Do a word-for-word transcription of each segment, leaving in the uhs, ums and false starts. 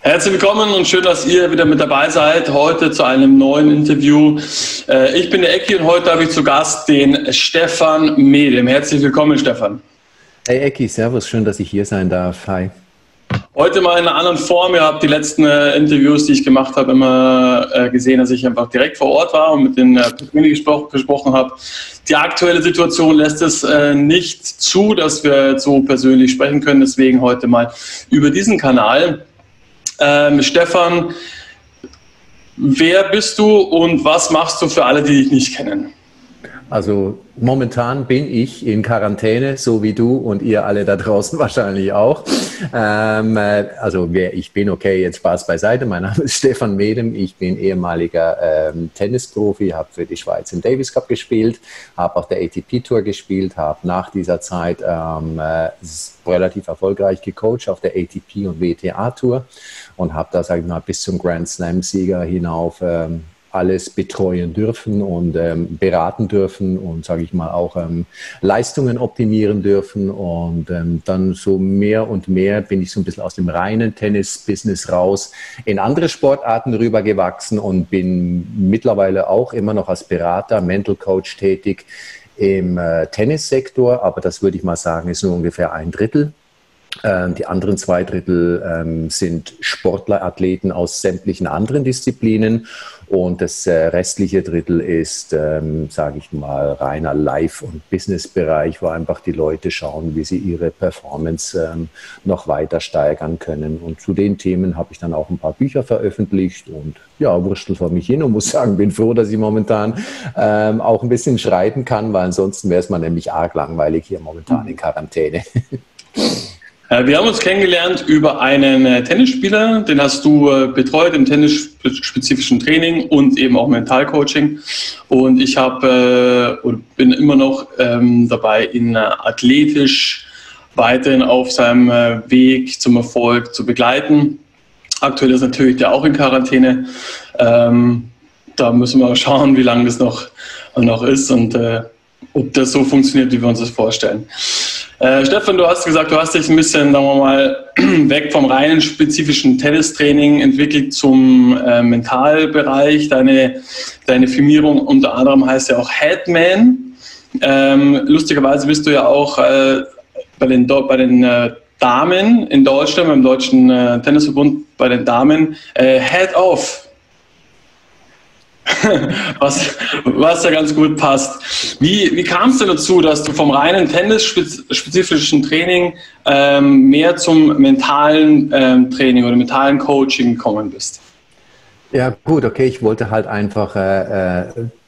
Herzlich willkommen und schön, dass ihr wieder mit dabei seid, heute zu einem neuen Interview. Ich bin der Ecki und heute habe ich zu Gast den Stefan Medem. Herzlich willkommen, Stefan. Hey Ecki, servus, schön, dass ich hier sein darf. Hi. Heute mal in einer anderen Form. Ihr habt die letzten äh, Interviews, die ich gemacht habe, immer äh, gesehen, dass ich einfach direkt vor Ort war und mit den äh, gespro gesprochen habe. Die aktuelle Situation lässt es äh, nicht zu, dass wir so persönlich sprechen können. Deswegen heute mal über diesen Kanal. Ähm, Stefan, wer bist du und was machst du für alle, die dich nicht kennen? Also momentan bin ich in Quarantäne, so wie du und ihr alle da draußen wahrscheinlich auch. Ähm, also wer ich bin, okay, jetzt Spaß beiseite. Mein Name ist Stefan Medem, ich bin ehemaliger ähm, Tennisprofi, habe für die Schweiz im Davis Cup gespielt, habe auf der A T P Tour gespielt, habe nach dieser Zeit ähm, äh, relativ erfolgreich gecoacht auf der A T P und W T A Tour und habe da, sage ich mal, bis zum Grand Slam Sieger hinauf ähm, alles betreuen dürfen und ähm, beraten dürfen und, sage ich mal, auch ähm, Leistungen optimieren dürfen. Und ähm, dann so mehr und mehr bin ich so ein bisschen aus dem reinen Tennis-Business raus in andere Sportarten rübergewachsen und bin mittlerweile auch immer noch als Berater, Mental Coach tätig im äh, Tennissektor. Aber das würde ich mal sagen, ist nur ungefähr ein Drittel. Die anderen zwei Drittel ähm, sind Sportler, Athleten aus sämtlichen anderen Disziplinen und das äh, restliche Drittel ist, ähm, sage ich mal, reiner Live- und Business-Bereich, wo einfach die Leute schauen, wie sie ihre Performance ähm, noch weiter steigern können. Und zu den Themen habe ich dann auch ein paar Bücher veröffentlicht und ja, wurschtel vor mich hin und muss sagen, bin froh, dass ich momentan ähm, auch ein bisschen schreiben kann, weil ansonsten wäre es mal nämlich arg langweilig hier momentan in Quarantäne. Wir haben uns kennengelernt über einen Tennisspieler, den hast du betreut im tennisspezifischen Training und eben auch Mentalcoaching. Und ich habe äh, und bin immer noch ähm, dabei, ihn athletisch weiterhin auf seinem äh, Weg zum Erfolg zu begleiten. Aktuell ist natürlich der auch in Quarantäne. Ähm, da müssen wir schauen, wie lange das noch, noch ist und äh, ob das so funktioniert, wie wir uns das vorstellen. Äh, Stefan, du hast gesagt, du hast dich ein bisschen, sagen wir mal, weg vom reinen spezifischen Tennistraining entwickelt zum äh, Mentalbereich. Deine, deine Firmierung unter anderem heißt ja auch Headman. Ähm, lustigerweise bist du ja auch äh, bei den, bei den äh, Damen in Deutschland, beim Deutschen äh, Tennisverbund, bei den Damen äh, Head Off. Was, was ja ganz gut passt. Wie, wie kam es denn dazu, dass du vom reinen tennisspezifischen Training ähm, mehr zum mentalen ähm, Training oder mentalen Coaching gekommen bist? Ja gut, okay, ich wollte halt einfach, äh,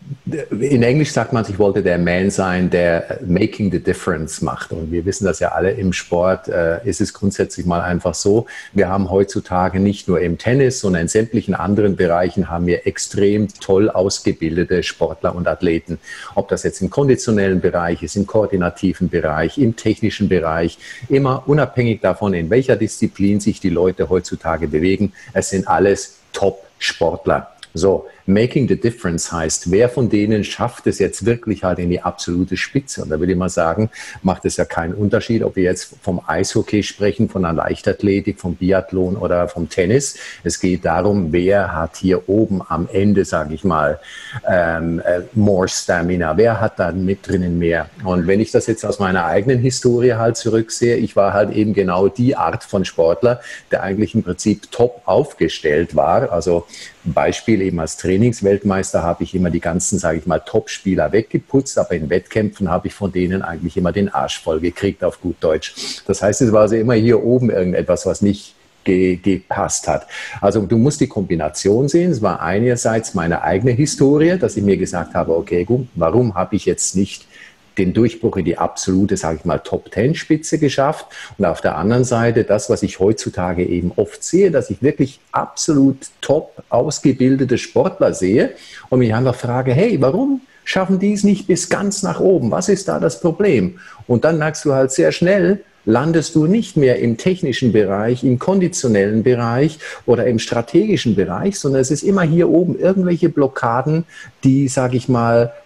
in Englisch sagt man, ich wollte der Man sein, der Making the Difference macht. Und wir wissen das ja alle, im Sport äh, ist es grundsätzlich mal einfach so, wir haben heutzutage nicht nur im Tennis, sondern in sämtlichen anderen Bereichen haben wir extrem toll ausgebildete Sportler und Athleten. Ob das jetzt im konditionellen Bereich ist, im koordinativen Bereich, im technischen Bereich, immer unabhängig davon, in welcher Disziplin sich die Leute heutzutage bewegen, es sind alles Top-Sportler. So, Making the Difference heißt, wer von denen schafft es jetzt wirklich halt in die absolute Spitze? Und da würde ich mal sagen, macht es ja keinen Unterschied, ob wir jetzt vom Eishockey sprechen, von der Leichtathletik, vom Biathlon oder vom Tennis. Es geht darum, wer hat hier oben am Ende, sage ich mal, ähm, äh, more Stamina, wer hat da mit drinnen mehr? Und wenn ich das jetzt aus meiner eigenen Historie halt zurücksehe, ich war halt eben genau die Art von Sportler, der eigentlich im Prinzip top aufgestellt war. Also Beispiel eben als Trainingsweltmeister habe ich immer die ganzen, sage ich mal, Top-Spieler weggeputzt, aber in Wettkämpfen habe ich von denen eigentlich immer den Arsch voll gekriegt, auf gut Deutsch. Das heißt, es war also immer hier oben irgendetwas, was nicht ge gepasst hat. Also du musst die Kombination sehen. Es war einerseits meine eigene Historie, dass ich mir gesagt habe, okay, gut, warum habe ich jetzt nicht den Durchbruch in die absolute, sage ich mal, Top-Ten-Spitze geschafft. Und auf der anderen Seite das, was ich heutzutage eben oft sehe, dass ich wirklich absolut top ausgebildete Sportler sehe und mich einfach frage, hey, warum schaffen die es nicht bis ganz nach oben? Was ist da das Problem? Und dann merkst du halt sehr schnell, landest du nicht mehr im technischen Bereich, im konditionellen Bereich oder im strategischen Bereich, sondern es ist immer hier oben irgendwelche Blockaden, die, sage ich mal,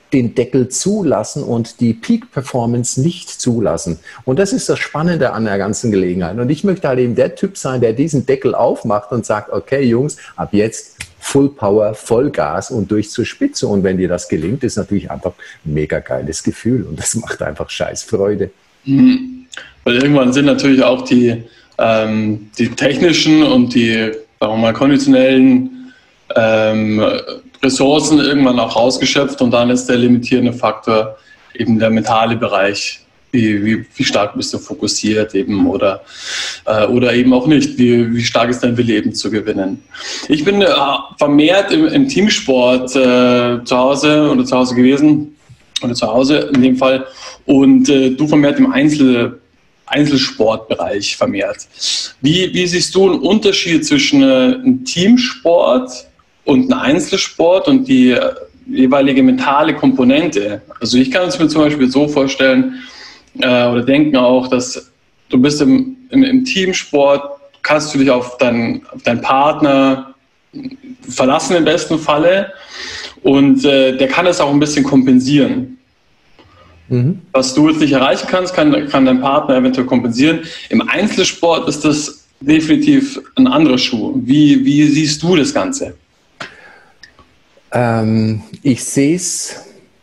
den Deckel zulassen und die Peak-Performance nicht zulassen. Und das ist das Spannende an der ganzen Gelegenheit. Und ich möchte halt eben der Typ sein, der diesen Deckel aufmacht und sagt, okay Jungs, ab jetzt Full Power, Vollgas und durch zur Spitze. Und wenn dir das gelingt, ist natürlich einfach ein mega geiles Gefühl und das macht einfach scheiß Freude. Mhm. Weil irgendwann sind natürlich auch die, ähm, die technischen und die, sagen wir mal, konditionellen ähm, Ressourcen irgendwann auch rausgeschöpft und dann ist der limitierende Faktor eben der mentale Bereich. Wie, wie, wie stark bist du fokussiert eben oder, äh, oder eben auch nicht. Wie, wie stark ist dein Wille eben zu gewinnen. Ich bin äh, vermehrt im, im Teamsport äh, zu Hause oder zu Hause gewesen oder zu Hause in dem Fall und äh, du vermehrt im Einzel, Einzelsportbereich vermehrt. Wie, wie siehst du einen Unterschied zwischen äh, einem Teamsport und einem Einzelsport und die äh, jeweilige mentale Komponente? Also ich kann es mir zum Beispiel so vorstellen, oder denken auch, dass du bist im, im, im Teamsport, kannst du dich auf, dein, auf deinen Partner verlassen im besten Falle und äh, der kann es auch ein bisschen kompensieren. Mhm. Was du jetzt nicht erreichen kannst, kann, kann dein Partner eventuell kompensieren. Im Einzelsport ist das definitiv ein anderer Schuh. Wie, wie siehst du das Ganze? Ähm, ich sehe es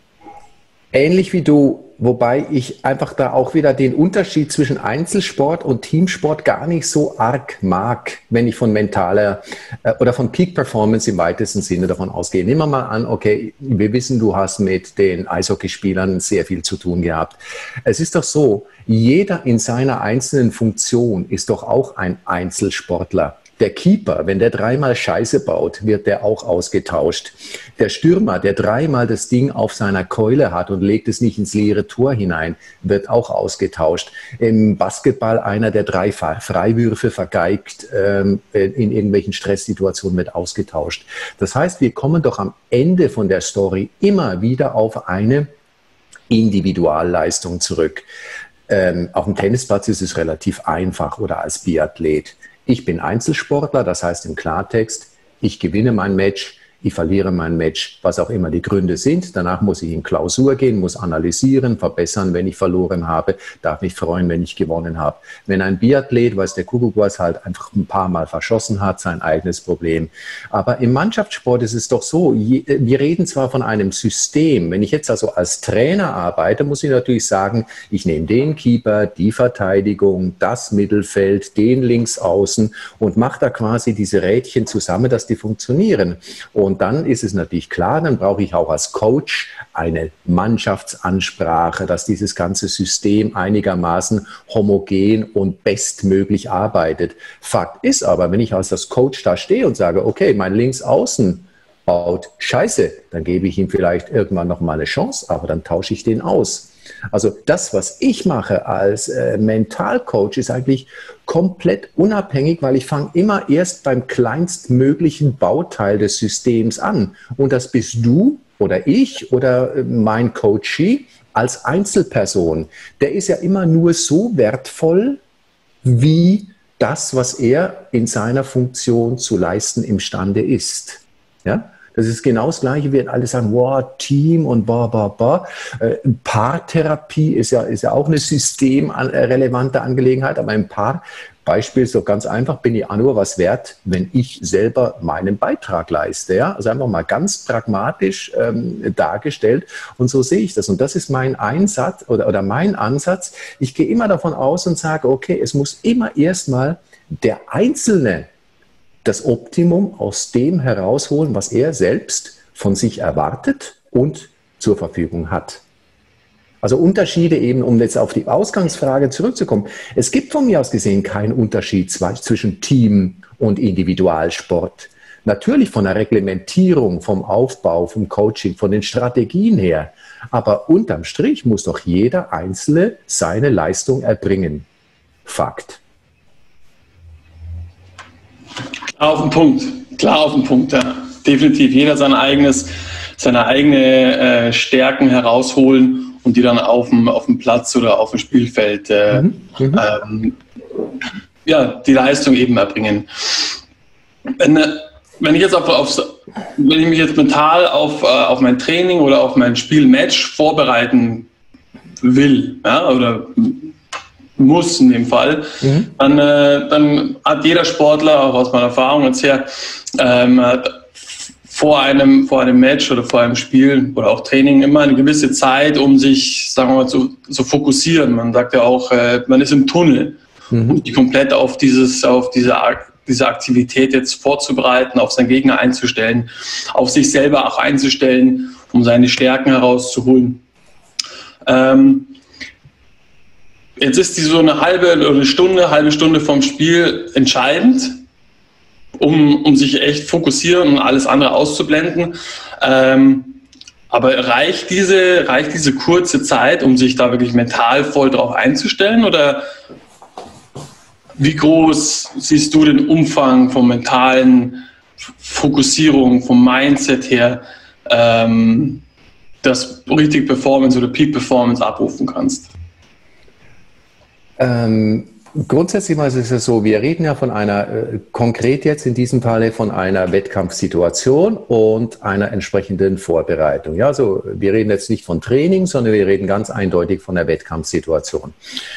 ähnlich wie du, wobei ich einfach da auch wieder den Unterschied zwischen Einzelsport und Teamsport gar nicht so arg mag, wenn ich von mentaler äh, oder von Peak Performance im weitesten Sinne davon ausgehe. Nehmen wir mal an, okay, wir wissen, du hast mit den Eishockeyspielern sehr viel zu tun gehabt. Es ist doch so, jeder in seiner einzelnen Funktion ist doch auch ein Einzelsportler. Der Keeper, wenn der dreimal Scheiße baut, wird der auch ausgetauscht. Der Stürmer, der dreimal das Ding auf seiner Keule hat und legt es nicht ins leere Tor hinein, wird auch ausgetauscht. Im Basketball einer, der drei Freiwürfe vergeigt, ähm, in irgendwelchen Stresssituationen wird ausgetauscht. Das heißt, wir kommen doch am Ende von der Story immer wieder auf eine Individualleistung zurück. Ähm, auf dem Tennisplatz ist es relativ einfach oder als Biathlet. Ich bin Einzelsportler, das heißt im Klartext, ich gewinne mein Match, ich verliere mein Match, was auch immer die Gründe sind. Danach muss ich in Klausur gehen, muss analysieren, verbessern, wenn ich verloren habe, darf mich freuen, wenn ich gewonnen habe. Wenn ein Biathlet, weiß der Kuckuck was, halt einfach ein paar Mal verschossen hat, sein eigenes Problem. Aber im Mannschaftssport ist es doch so, wir reden zwar von einem System. Wenn ich jetzt also als Trainer arbeite, muss ich natürlich sagen, ich nehme den Keeper, die Verteidigung, das Mittelfeld, den Linksaußen und mache da quasi diese Rädchen zusammen, dass die funktionieren. Und dann ist es natürlich klar, dann brauche ich auch als Coach eine Mannschaftsansprache, dass dieses ganze System einigermaßen homogen und bestmöglich arbeitet. Fakt ist aber, wenn ich als das Coach da stehe und sage, okay, mein Linksaußen baut Scheiße, dann gebe ich ihm vielleicht irgendwann noch mal eine Chance, aber dann tausche ich den aus. Also das, was ich mache als äh, Mentalcoach, ist eigentlich komplett unabhängig, weil ich fange immer erst beim kleinstmöglichen Bauteil des Systems an. Und das bist du oder ich oder äh, mein Coachee als Einzelperson. Der ist ja immer nur so wertvoll, wie das, was er in seiner Funktion zu leisten imstande ist. Ja? Das ist genau das Gleiche, wie alle sagen, wow, Team und bla, bla, bla. Äh, Paartherapie ist ja, ist ja auch eine systemrelevante Angelegenheit, aber ein Paarbeispiel ist doch ganz einfach, bin ich auch nur was wert, wenn ich selber meinen Beitrag leiste. Ja? Also einfach mal ganz pragmatisch ähm, dargestellt und so sehe ich das. Und das ist mein Einsatz oder, oder mein Ansatz. Ich gehe immer davon aus und sage, okay, es muss immer erstmal der Einzelne das Optimum aus dem herausholen, was er selbst von sich erwartet und zur Verfügung hat. Also Unterschiede eben, um jetzt auf die Ausgangsfrage zurückzukommen. Es gibt von mir aus gesehen keinen Unterschied zwischen Team und Individualsport. Natürlich von der Reglementierung, vom Aufbau, vom Coaching, von den Strategien her. Aber unterm Strich muss doch jeder Einzelne seine Leistung erbringen. Fakt. Auf den Punkt, klar auf den Punkt, ja. Definitiv. Jeder sein eigenes, seine eigene äh, Stärken herausholen und die dann auf dem, auf dem Platz oder auf dem Spielfeld äh, mhm. ähm, ja, die Leistung eben erbringen. Wenn, wenn ich jetzt auf, auf, wenn ich mich jetzt mental auf, auf mein Training oder auf mein Spiel-Match vorbereiten will, ja, oder muss in dem Fall, mhm. dann, äh, dann hat jeder Sportler, auch aus meiner Erfahrung jetzt her, ähm, vor einem, vor einem Match oder vor einem Spiel oder auch Training immer eine gewisse Zeit, um sich, sagen wir mal, zu, zu fokussieren. Man sagt ja auch, äh, man ist im Tunnel, mhm. um sich komplett auf dieses, auf diese, diese Aktivität jetzt vorzubereiten, auf seinen Gegner einzustellen, auf sich selber auch einzustellen, um seine Stärken herauszuholen. Ähm, jetzt ist die so eine halbe oder eine Stunde, halbe Stunde vom Spiel entscheidend, um, um sich echt fokussieren und alles andere auszublenden. Ähm, aber reicht diese, reicht diese kurze Zeit, um sich da wirklich mental voll drauf einzustellen? Oder wie groß siehst du den Umfang von mentalen Fokussierung, vom Mindset her, ähm, dass du richtig Performance oder Peak Performance abrufen kannst? Ähm, grundsätzlich mal ist es ja so, wir reden ja von einer, äh, konkret jetzt in diesem Falle von einer Wettkampfsituation und einer entsprechenden Vorbereitung. Ja, also wir reden jetzt nicht von Training, sondern wir reden ganz eindeutig von der Wettkampfsituation.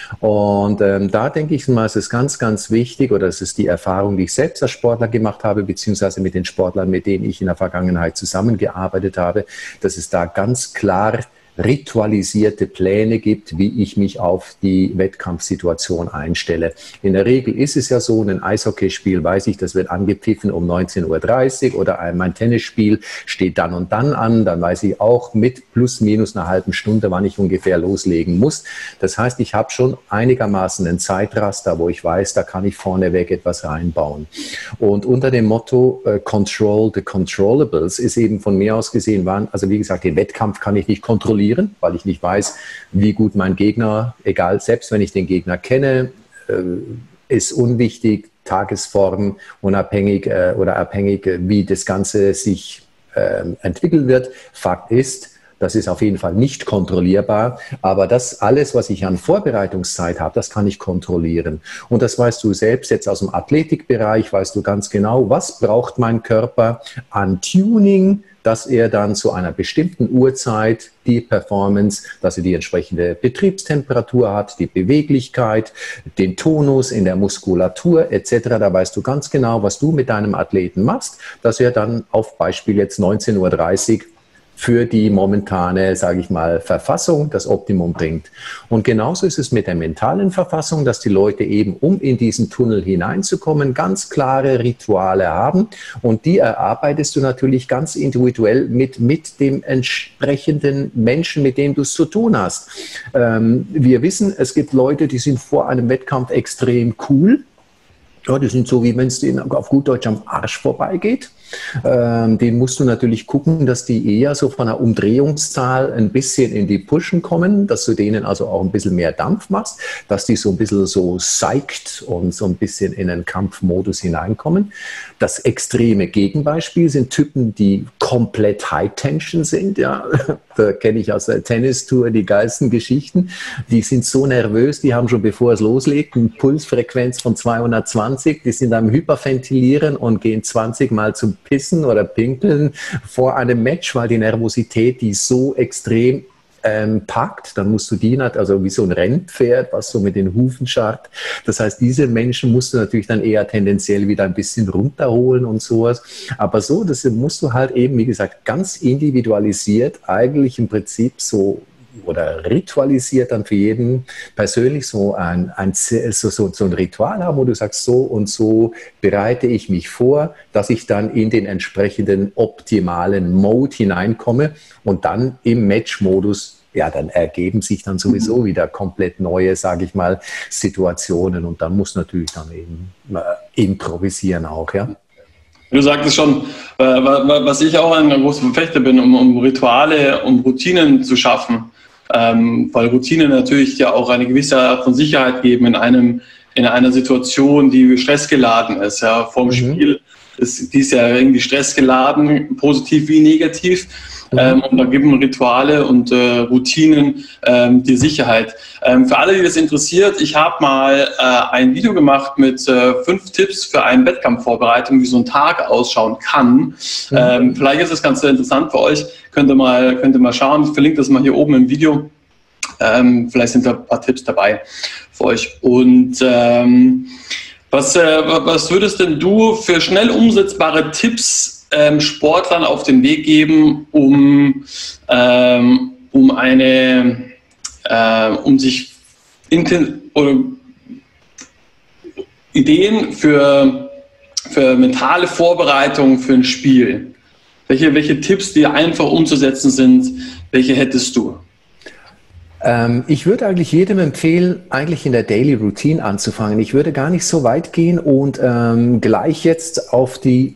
Und ähm, da denke ich mal, es ist ganz, ganz wichtig, oder es ist die Erfahrung, die ich selbst als Sportler gemacht habe, beziehungsweise mit den Sportlern, mit denen ich in der Vergangenheit zusammengearbeitet habe, dass es da ganz klar ritualisierte Pläne gibt, wie ich mich auf die Wettkampfsituation einstelle. In der Regel ist es ja so, ein Eishockeyspiel weiß ich, das wird angepfiffen um neunzehn Uhr dreißig oder mein Tennisspiel steht dann und dann an, dann weiß ich auch mit plus minus einer halben Stunde, wann ich ungefähr loslegen muss. Das heißt, ich habe schon einigermaßen einen Zeitraster, wo ich weiß, da kann ich vorneweg etwas reinbauen. Und unter dem Motto uh, Control the Controllables ist eben von mir aus gesehen, waren, also wie gesagt, den Wettkampf kann ich nicht kontrollieren, weil ich nicht weiß, wie gut mein Gegner, egal, selbst wenn ich den Gegner kenne, äh, ist unwichtig, Tagesform, unabhängig äh, oder abhängig, wie das Ganze sich äh, entwickeln wird. Fakt ist, das ist auf jeden Fall nicht kontrollierbar, aber das alles, was ich an Vorbereitungszeit habe, das kann ich kontrollieren. Und das weißt du selbst jetzt aus dem Athletikbereich, weißt du ganz genau, was braucht mein Körper an Tuning, dass er dann zu einer bestimmten Uhrzeit die Performance, dass er die entsprechende Betriebstemperatur hat, die Beweglichkeit, den Tonus in der Muskulatur et cetera. Da weißt du ganz genau, was du mit deinem Athleten machst, dass er dann auf Beispiel jetzt neunzehn Uhr dreißig für die momentane, sage ich mal, Verfassung das Optimum bringt. Und genauso ist es mit der mentalen Verfassung, dass die Leute eben, um in diesen Tunnel hineinzukommen, ganz klare Rituale haben. Und die erarbeitest du natürlich ganz individuell mit, mit dem entsprechenden Menschen, mit dem du es zu tun hast. Ähm, wir wissen, es gibt Leute, die sind vor einem Wettkampf extrem cool. Ja, die sind so, wie wenn es denen auf gut Deutsch am Arsch vorbeigeht. Ähm, den musst du natürlich gucken, dass die eher so von der Umdrehungszahl ein bisschen in die Pushen kommen, dass du denen also auch ein bisschen mehr Dampf machst, dass die so ein bisschen so psyched und so ein bisschen in einen Kampfmodus hineinkommen. Das extreme Gegenbeispiel sind Typen, die komplett High-Tension sind. Ja, da kenne ich aus der Tennistour die geilsten Geschichten. Die sind so nervös, die haben schon bevor es loslegt eine Pulsfrequenz von zweihundertzwanzig, die sind am Hyperventilieren und gehen zwanzig Mal zum Pissen oder Pinkeln vor einem Match, weil die Nervosität die so extrem ähm, packt. Dann musst du die nicht, also wie so ein Rennpferd, was so mit den Hufen scharrt. Das heißt, diese Menschen musst du natürlich dann eher tendenziell wieder ein bisschen runterholen und sowas. Aber so, das musst du halt eben, wie gesagt, ganz individualisiert eigentlich im Prinzip so oder ritualisiert dann für jeden persönlich so ein, ein, so, so, so ein Ritual haben, wo du sagst, so und so bereite ich mich vor, dass ich dann in den entsprechenden optimalen Mode hineinkomme und dann im Match-Modus, ja, dann ergeben sich dann sowieso wieder komplett neue, sage ich mal, Situationen und dann muss natürlich dann eben äh, improvisieren auch, ja. Du sagtest schon, äh, was ich auch ein großer Verfechter bin, um, um Rituale, um Routinen zu schaffen, ähm, weil Routinen natürlich ja auch eine gewisse Art von Sicherheit geben in einem in einer Situation, die stressgeladen ist. Ja, vor dem mhm. Spiel ist dies ja irgendwie stressgeladen, positiv wie negativ. ähm, und da geben Rituale und äh, Routinen ähm, die Sicherheit. Ähm, für alle, die das interessiert, ich habe mal äh, ein Video gemacht mit äh, fünf Tipps für eine Wettkampfvorbereitung, wie so ein Tag ausschauen kann. Mhm. Ähm, vielleicht ist das ganz interessant für euch. Könnt ihr mal, könnt ihr mal schauen. Ich verlinke das mal hier oben im Video. Ähm, vielleicht sind da ein paar Tipps dabei für euch. Und ähm, was, äh, was würdest denn du für schnell umsetzbare Tipps ähm, Sportlern auf den Weg geben, um, ähm, um eine, äh, um sich oder Ideen für, für mentale Vorbereitung für ein Spiel? Welche, welche Tipps, die einfach umzusetzen sind, welche hättest du? Ähm, ich würde eigentlich jedem empfehlen, eigentlich in der Daily Routine anzufangen. Ich würde gar nicht so weit gehen und ähm, gleich jetzt auf die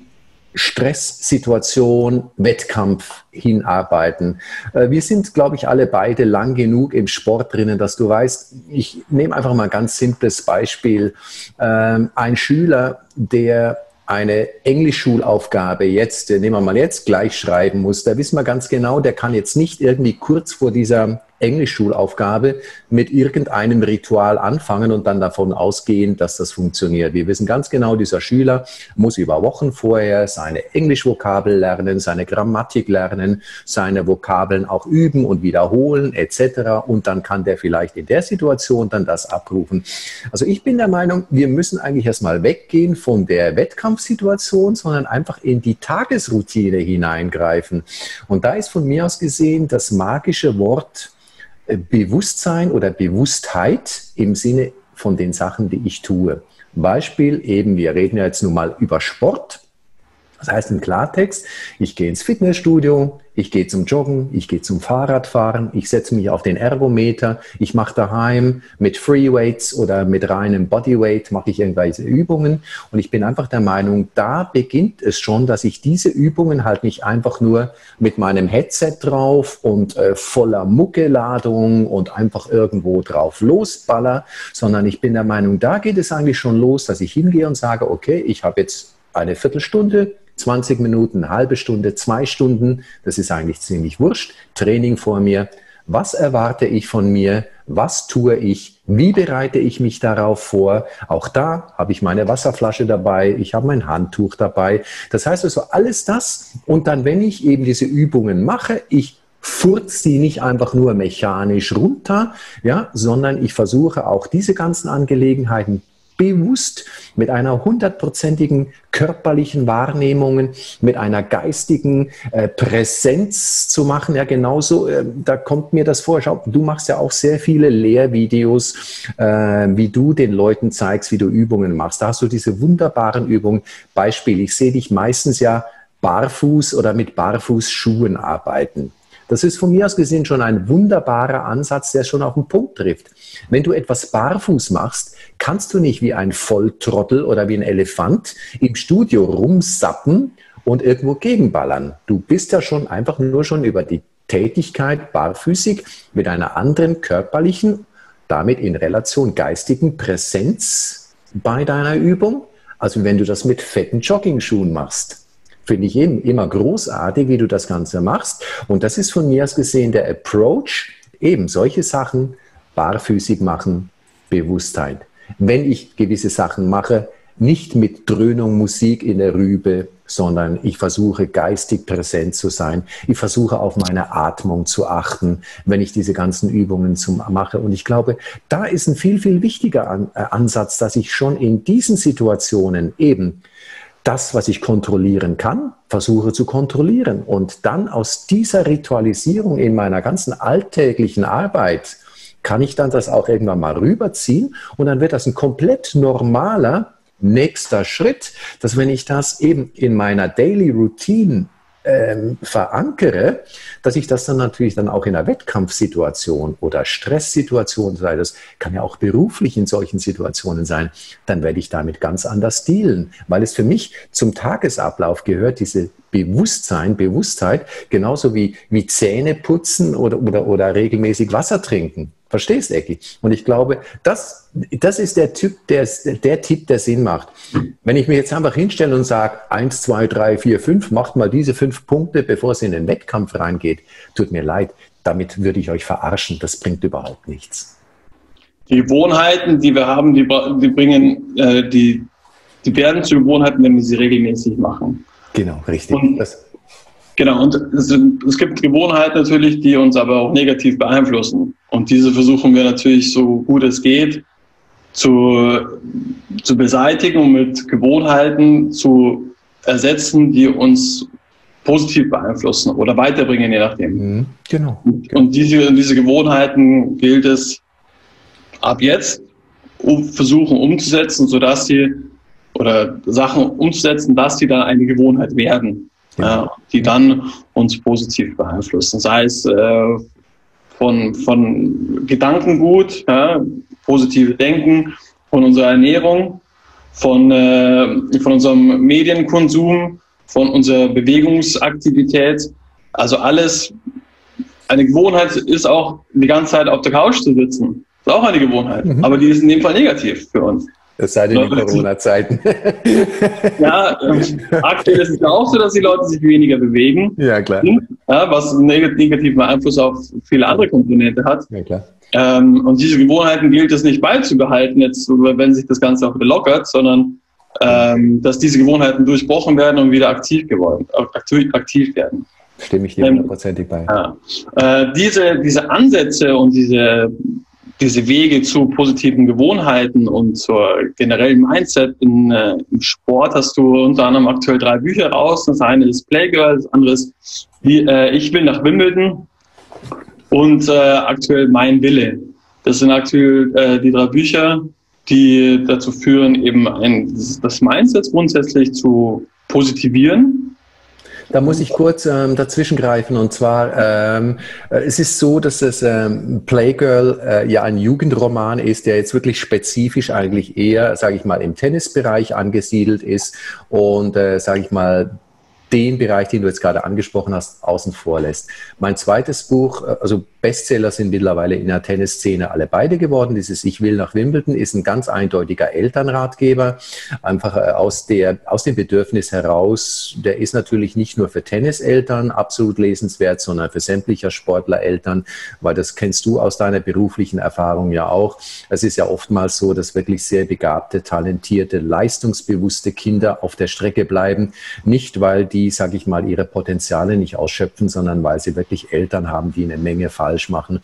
Stresssituation, Wettkampf hinarbeiten. Äh, wir sind, glaube ich, alle beide lang genug im Sport drinnen, dass du weißt, ich nehme einfach mal ein ganz simples Beispiel. Ähm, ein Schüler, der eine Englischschulaufgabe jetzt, nehmen wir mal jetzt, gleich schreiben muss, da wissen wir ganz genau, der kann jetzt nicht irgendwie kurz vor dieser Englischschulaufgabe mit irgendeinem Ritual anfangen und dann davon ausgehen, dass das funktioniert. Wir wissen ganz genau, dieser Schüler muss über Wochen vorher seine Englischvokabel lernen, seine Grammatik lernen, seine Vokabeln auch üben und wiederholen et cetera. Und dann kann der vielleicht in der Situation dann das abrufen. Also ich bin der Meinung, wir müssen eigentlich erstmal weggehen von der Wettkampfsituation, sondern einfach in die Tagesroutine hineingreifen. Und da ist von mir aus gesehen das magische Wort Bewusstsein oder Bewusstheit im Sinne von den Sachen, die ich tue. Beispiel eben, wir reden ja jetzt nun mal über Sport. Das heißt im Klartext, ich gehe ins Fitnessstudio, ich gehe zum Joggen, ich gehe zum Fahrradfahren, ich setze mich auf den Ergometer, ich mache daheim mit Freeweights oder mit reinem Bodyweight mache ich irgendwelche Übungen und ich bin einfach der Meinung, da beginnt es schon, dass ich diese Übungen halt nicht einfach nur mit meinem Headset drauf und äh, voller Muckeladung und einfach irgendwo drauf losballer, sondern ich bin der Meinung, da geht es eigentlich schon los, dass ich hingehe und sage, okay, ich habe jetzt eine Viertelstunde, zwanzig Minuten, eine halbe Stunde, zwei Stunden, das ist eigentlich ziemlich wurscht, Training vor mir. Was erwarte ich von mir? Was tue ich? Wie bereite ich mich darauf vor? Auch da habe ich meine Wasserflasche dabei, ich habe mein Handtuch dabei. Das heißt also alles das und dann, wenn ich eben diese Übungen mache, ich furz die nicht einfach nur mechanisch runter, ja, sondern ich versuche auch diese ganzen Angelegenheiten bewusst mit einer hundertprozentigen körperlichen Wahrnehmung, mit einer geistigen äh, Präsenz zu machen. Ja, genauso, äh, da kommt mir das vor. Schau, du machst ja auch sehr viele Lehrvideos, äh, wie du den Leuten zeigst, wie du Übungen machst. Da hast du diese wunderbaren Übungen. Beispiel, ich sehe dich meistens ja barfuß oder mit Barfußschuhen arbeiten. Das ist von mir aus gesehen schon ein wunderbarer Ansatz, der schon auf den Punkt trifft. Wenn du etwas barfuß machst, kannst du nicht wie ein Volltrottel oder wie ein Elefant im Studio rumsappen und irgendwo gegenballern. Du bist ja schon einfach nur schon über die Tätigkeit barfüßig mit einer anderen körperlichen, damit in Relation geistigen Präsenz bei deiner Übung, also wenn du das mit fetten Joggingschuhen machst. Finde ich eben immer großartig, wie du das Ganze machst. Und das ist von mir aus gesehen der Approach, eben solche Sachen barfüßig machen, Bewusstheit. Wenn ich gewisse Sachen mache, nicht mit Dröhnung Musik in der Rübe, sondern ich versuche geistig präsent zu sein. Ich versuche auf meine Atmung zu achten, wenn ich diese ganzen Übungen zum, mache. Und ich glaube, da ist ein viel, viel wichtiger An, äh, Ansatz, dass ich schon in diesen Situationen eben das, was ich kontrollieren kann, versuche zu kontrollieren und dann aus dieser Ritualisierung in meiner ganzen alltäglichen Arbeit kann ich dann das auch irgendwann mal rüberziehen und dann wird das ein komplett normaler nächster Schritt, dass wenn ich das eben in meiner Daily Routine ähm, verankere, dass ich das dann natürlich dann auch in einer Wettkampfsituation oder Stresssituation, das kann ja auch beruflich in solchen Situationen sein, dann werde ich damit ganz anders dealen, weil es für mich zum Tagesablauf gehört, diese Bewusstsein, Bewusstheit, genauso wie, wie Zähne putzen oder, oder, oder regelmäßig Wasser trinken. Verstehst, Ecki? Und ich glaube, das, das ist der Typ, der, der Tipp, der Sinn macht. Wenn ich mir jetzt einfach hinstelle und sage, eins, zwei, drei, vier, fünf, macht mal diese fünf Punkte, bevor es in den Wettkampf reingeht, tut mir leid, damit würde ich euch verarschen. Das bringt überhaupt nichts. Die Gewohnheiten, die wir haben, die, die bringen, äh, die, die werden zu Gewohnheiten, wenn wir sie regelmäßig machen. Genau, richtig. Und, das genau, und es, es gibt Gewohnheiten natürlich, die uns aber auch negativ beeinflussen. Und diese versuchen wir natürlich so gut es geht zu, zu beseitigen und mit Gewohnheiten zu ersetzen, die uns positiv beeinflussen oder weiterbringen, je nachdem. Mhm, genau. Und diese, diese Gewohnheiten gilt es ab jetzt um, versuchen umzusetzen, sodass sie oder Sachen umzusetzen, dass sie dann eine Gewohnheit werden, ja. äh, die dann uns positiv beeinflussen. Sei es äh, von, von Gedankengut, ja, positive Denken, von unserer Ernährung, von, äh, von unserem Medienkonsum, von unserer Bewegungsaktivität. Also alles, eine Gewohnheit ist auch die ganze Zeit auf der Couch zu sitzen. Das ist auch eine Gewohnheit, mhm. aber die ist in dem Fall negativ für uns. Es sei denn, die Corona-Zeiten. Ja, ähm, aktuell ist es ja auch so, dass die Leute sich weniger bewegen. Ja, klar. Ja, was einen negativen Einfluss auf viele andere Komponente hat. Ja, klar. Ähm, und diese Gewohnheiten gilt es nicht beizubehalten, jetzt, wenn sich das Ganze auch wieder lockert, sondern ähm, dass diese Gewohnheiten durchbrochen werden und wieder aktiv geworden, aktiv, aktiv werden. Stimme ich dir hundertprozentig bei. Ja. Äh, diese, diese Ansätze und diese diese Wege zu positiven Gewohnheiten und zur generellen Mindset in, äh, im Sport hast du unter anderem aktuell drei Bücher raus. Das eine ist Playgirl, das andere ist die, äh, Ich will nach Wimbledon und äh, aktuell Mein Wille. Das sind aktuell äh, die drei Bücher, die dazu führen, eben ein, das Mindset grundsätzlich zu positivieren. Da muss ich kurz ähm, dazwischen greifen und zwar, ähm, es ist so, dass das ähm, Playgirl äh, ja ein Jugendroman ist, der jetzt wirklich spezifisch eigentlich eher, sage ich mal, im Tennisbereich angesiedelt ist und, äh, sage ich mal, den Bereich, den du jetzt gerade angesprochen hast, außen vor lässt. Mein zweites Buch, also Bestseller sind mittlerweile in der Tennisszene alle beide geworden. Dieses Ich will nach Wimbledon ist ein ganz eindeutiger Elternratgeber, einfach aus, der, aus dem Bedürfnis heraus, der ist natürlich nicht nur für Tenniseltern absolut lesenswert, sondern für sämtlicher Sportlereltern, weil das kennst du aus deiner beruflichen Erfahrung ja auch. Es ist ja oftmals so, dass wirklich sehr begabte, talentierte, leistungsbewusste Kinder auf der Strecke bleiben, nicht weil die, sage ich mal, ihre Potenziale nicht ausschöpfen, sondern weil sie wirklich Eltern haben, die eine Menge falsch machen.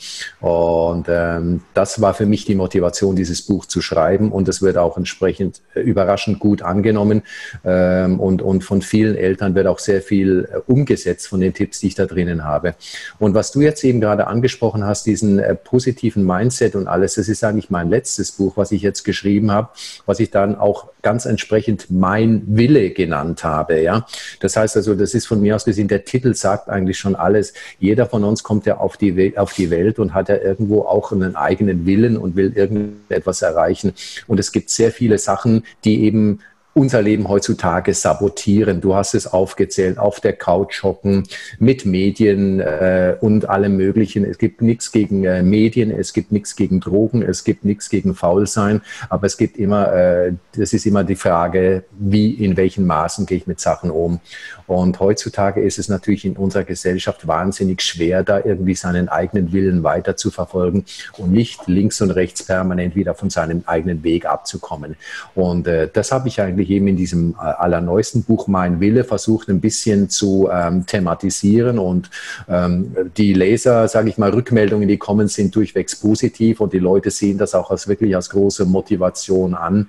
Und ähm, das war für mich die Motivation, dieses Buch zu schreiben. Und es wird auch entsprechend äh, überraschend gut angenommen. Ähm, und, und von vielen Eltern wird auch sehr viel äh, umgesetzt von den Tipps, die ich da drinnen habe. Und was du jetzt eben gerade angesprochen hast, diesen äh, positiven Mindset und alles, das ist eigentlich mein letztes Buch, was ich jetzt geschrieben habe, was ich dann auch ganz entsprechend Mein Wille genannt habe. Ja? Das heißt also, das ist von mir aus gesehen, der Titel sagt eigentlich schon alles. Jeder von uns kommt ja auf die, We auf die Welt und hat ja irgendwo auch einen eigenen Willen und will irgendetwas erreichen. Und es gibt sehr viele Sachen, die eben unser Leben heutzutage sabotieren. Du hast es aufgezählt, auf der Couch hocken, mit Medien äh, und allem Möglichen. Es gibt nichts gegen äh, Medien, es gibt nichts gegen Drogen, es gibt nichts gegen Faulsein, aber es gibt immer, äh, das ist immer die Frage, wie, in welchen Maßen gehe ich mit Sachen um. Und heutzutage ist es natürlich in unserer Gesellschaft wahnsinnig schwer, da irgendwie seinen eigenen Willen weiter zu verfolgen und nicht links und rechts permanent wieder von seinem eigenen Weg abzukommen. Und äh, das habe ich eigentlich eben in diesem äh, allerneuesten Buch Mein Wille versucht ein bisschen zu ähm, thematisieren und ähm, die Leser, sage ich mal, Rückmeldungen, die kommen, sind durchwegs positiv und die Leute sehen das auch als wirklich als große Motivation an,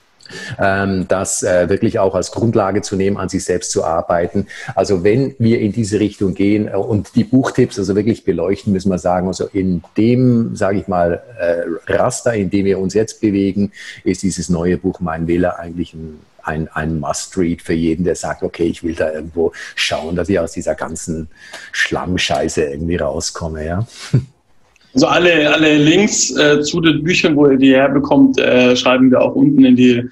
ähm, das äh, wirklich auch als Grundlage zu nehmen, an sich selbst zu arbeiten. Also wenn wir in diese Richtung gehen äh, und die Buchtipps also wirklich beleuchten, müssen wir sagen, also in dem, sage ich mal, äh, Raster, in dem wir uns jetzt bewegen, ist dieses neue Buch Mein Wille eigentlich ein ein, ein Must-Read für jeden, der sagt, okay, ich will da irgendwo schauen, dass ich aus dieser ganzen Schlammscheiße irgendwie rauskomme, ja. Also alle, alle Links äh, zu den Büchern, wo ihr die herbekommt, äh, schreiben wir auch unten in die,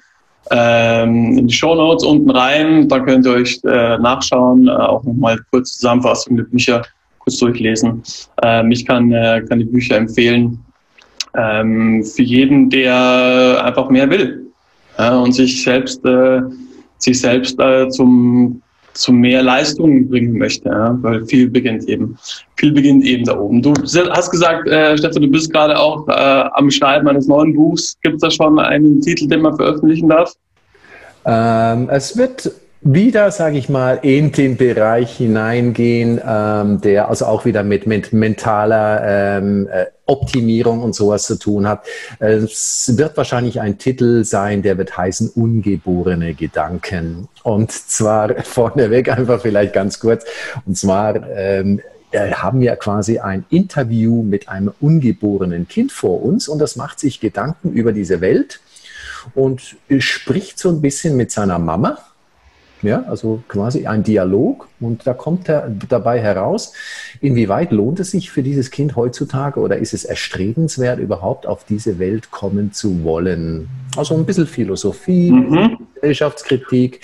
ähm, in die Shownotes unten rein. Da könnt ihr euch äh, nachschauen, äh, auch nochmal kurz Zusammenfassung der Bücher kurz durchlesen. Ähm, ich kann, äh, kann die Bücher empfehlen. ähm, für jeden, der einfach mehr will, ja, und sich selbst, äh, sich selbst äh, zum, zum mehr Leistungen bringen möchte, ja, weil viel beginnt eben, viel beginnt eben da oben. Du hast gesagt, äh, Stefan, du bist gerade auch äh, am Schreiben eines neuen Buchs. Gibt es da schon einen Titel, den man veröffentlichen darf? Ähm, es wird wieder, sage ich mal, in den Bereich hineingehen, ähm, der also auch wieder mit, mit mentaler ähm, Optimierung und sowas zu tun hat. Es wird wahrscheinlich ein Titel sein, der wird heißen Ungeborene Gedanken. Und zwar vorneweg einfach vielleicht ganz kurz. Und zwar ähm, haben wir quasi ein Interview mit einem ungeborenen Kind vor uns und das macht sich Gedanken über diese Welt und spricht so ein bisschen mit seiner Mama. Ja, also quasi ein Dialog und da kommt er dabei heraus, inwieweit lohnt es sich für dieses Kind heutzutage oder ist es erstrebenswert, überhaupt auf diese Welt kommen zu wollen? Also ein bisschen Philosophie, mhm. Gesellschaftskritik,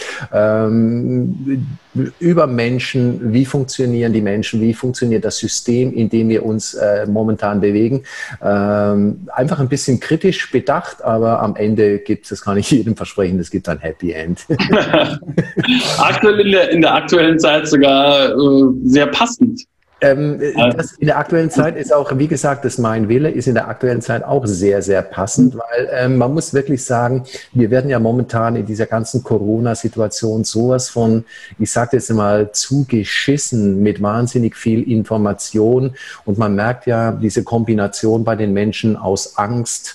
ähm, über Menschen, wie funktionieren die Menschen, wie funktioniert das System, in dem wir uns äh, momentan bewegen. Ähm, einfach ein bisschen kritisch bedacht, aber am Ende gibt es, das kann ich jedem versprechen, es gibt ein Happy End. Aktuell in der, in der aktuellen Zeit sogar äh, sehr passend. Ähm, das in der aktuellen Zeit ist auch, wie gesagt, das Mein Wille ist in der aktuellen Zeit auch sehr, sehr passend, weil ähm, man muss wirklich sagen, wir werden ja momentan in dieser ganzen Corona-Situation sowas von, ich sage jetzt mal, zugeschissen mit wahnsinnig viel Information und man merkt ja diese Kombination bei den Menschen aus Angst,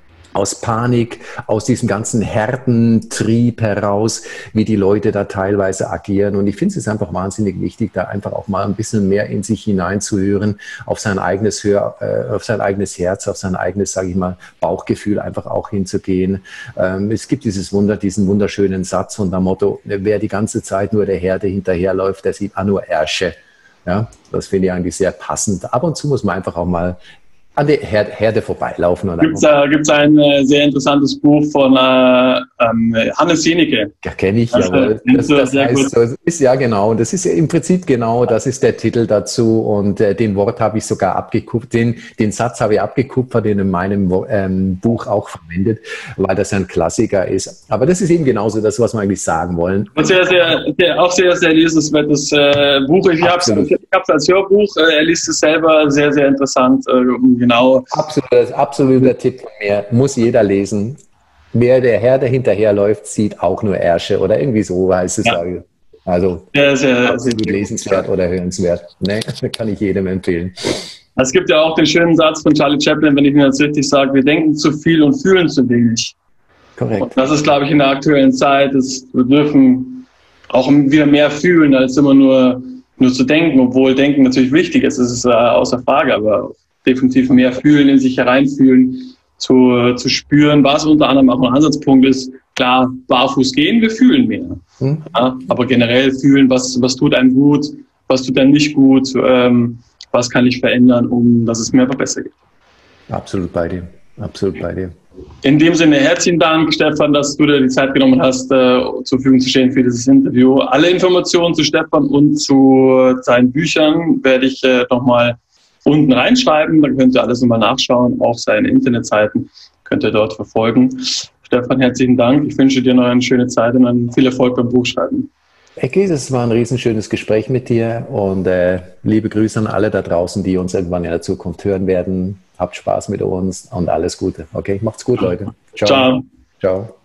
aus Panik, aus diesem ganzen Herdentrieb heraus, wie die Leute da teilweise agieren. Und ich finde es ist einfach wahnsinnig wichtig, da einfach auch mal ein bisschen mehr in sich hineinzuhören, auf sein eigenes Hör, äh, auf sein eigenes Herz, auf sein eigenes, sage ich mal, Bauchgefühl einfach auch hinzugehen. Ähm, es gibt dieses Wunder, diesen wunderschönen Satz von dem Motto, wer die ganze Zeit nur der Herde hinterherläuft, der sieht auch nur Ärsche. Ja, das finde ich eigentlich sehr passend. Ab und zu muss man einfach auch mal an der Herde, Herde vorbeilaufen. Gibt es äh, ein äh, sehr interessantes Buch von äh, ähm, Hannes Jenecke. Ja, kenne ich, also, jawohl. Das, das heißt, das ist, ja genau, das ist ja im Prinzip genau, das ist der Titel dazu und äh, den Wort habe ich sogar abgekupfert, den, den Satz habe ich abgekupfert, den in meinem ähm, Buch auch verwendet, weil das ein Klassiker ist. Aber das ist eben genauso das, was wir eigentlich sagen wollen. Und sehr, sehr, sehr auch sehr, sehr lesenswertes äh, Buch. Ich habe es als Hörbuch, äh, er liest es selber, sehr, sehr interessant, äh, genau. Absolut, absoluter Tipp von mir. Muss jeder lesen. Wer der Herde hinterherläuft, sieht auch nur Ärsche oder irgendwie so heißt es. Ja. Also sehr, sehr, absolut sehr lesenswert oder hörenswert. Ne? Kann ich jedem empfehlen. Es gibt ja auch den schönen Satz von Charlie Chaplin, wenn ich mir das richtig sage, wir denken zu viel und fühlen zu wenig. Korrekt. Und das ist, glaube ich, in der aktuellen Zeit, ist, wir dürfen auch wieder mehr fühlen, als immer nur, nur zu denken, obwohl Denken natürlich wichtig ist, das ist äh, außer Frage, aber definitiv mehr fühlen, in sich hereinfühlen, zu, zu spüren, was unter anderem auch ein Ansatzpunkt ist. Klar, barfuß gehen, wir fühlen mehr. Hm. Ja, aber generell fühlen, was, was tut einem gut, was tut einem nicht gut, ähm, was kann ich verändern, um dass es mir einfach besser geht. Absolut bei dir. Absolut bei dir. In dem Sinne, herzlichen Dank, Stefan, dass du dir die Zeit genommen hast, äh, zur Verfügung zu stehen für dieses Interview. Alle Informationen zu Stefan und zu seinen Büchern werde ich äh, nochmal unten reinschreiben, dann könnt ihr alles nochmal nachschauen, auch seine Internetseiten könnt ihr dort verfolgen. Stefan, herzlichen Dank. Ich wünsche dir noch eine schöne Zeit und dann viel Erfolg beim Buchschreiben. Ecki, das war ein riesenschönes Gespräch mit dir und äh, liebe Grüße an alle da draußen, die uns irgendwann in der Zukunft hören werden. Habt Spaß mit uns und alles Gute. Okay, macht's gut, Leute. Ciao. Ciao. Ciao.